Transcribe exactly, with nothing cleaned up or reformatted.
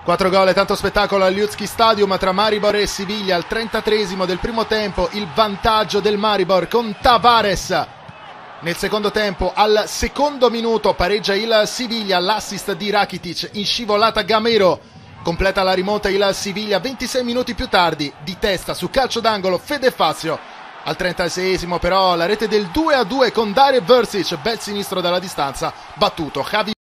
Quattro gol e tanto spettacolo al Ljudsky Stadium tra Maribor e Siviglia. Al trentatreesimo del primo tempo il vantaggio del Maribor con Tavares. Nel secondo tempo, al secondo minuto, pareggia il Siviglia, l'assist di Rakitic in scivolata Gamero. Completa la rimonta il Siviglia ventisei minuti più tardi, di testa su calcio d'angolo Fede Fazio. Al trentaseiesimo però la rete del due a due con Dario Vršić, bel sinistro dalla distanza, battuto Javi